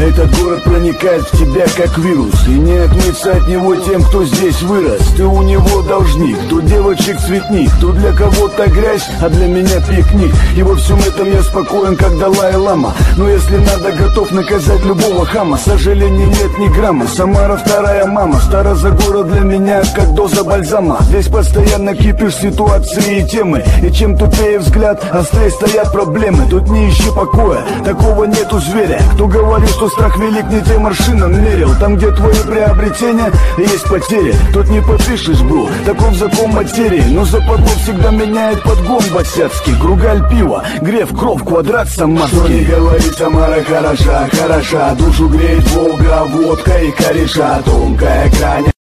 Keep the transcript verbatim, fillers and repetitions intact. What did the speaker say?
Этот город проникает в тебя как вирус, и не отмыться от него тем, кто здесь вырос. Ты у него должник, тут девочек цветник, тут для кого-то грязь, а для меня пикник. И во всем этом я спокоен, как Далай-лама. Но если надо, готов наказать любого хама. Сожалений нет ни грамма, Самара вторая мама. Старозагород для меня как доза бальзама. Здесь постоянно кипишь ситуации и темы, и чем тупее взгляд, острее стоят проблемы. Тут не ищи покоя, такого нету зверя. Кто говорит, что страх велик, не тем аршином мерил. Там, где твое приобретение, есть потери. Тут не подпишешь, бро, таков закон материи. Но западло всегда меняет подгон босяцкий. Кругаль пива, греф, кровь, квадрат самарский. Что не говорит, Самара хороша, хороша. Душу греет Волга, водка и кореша. Тонкая грань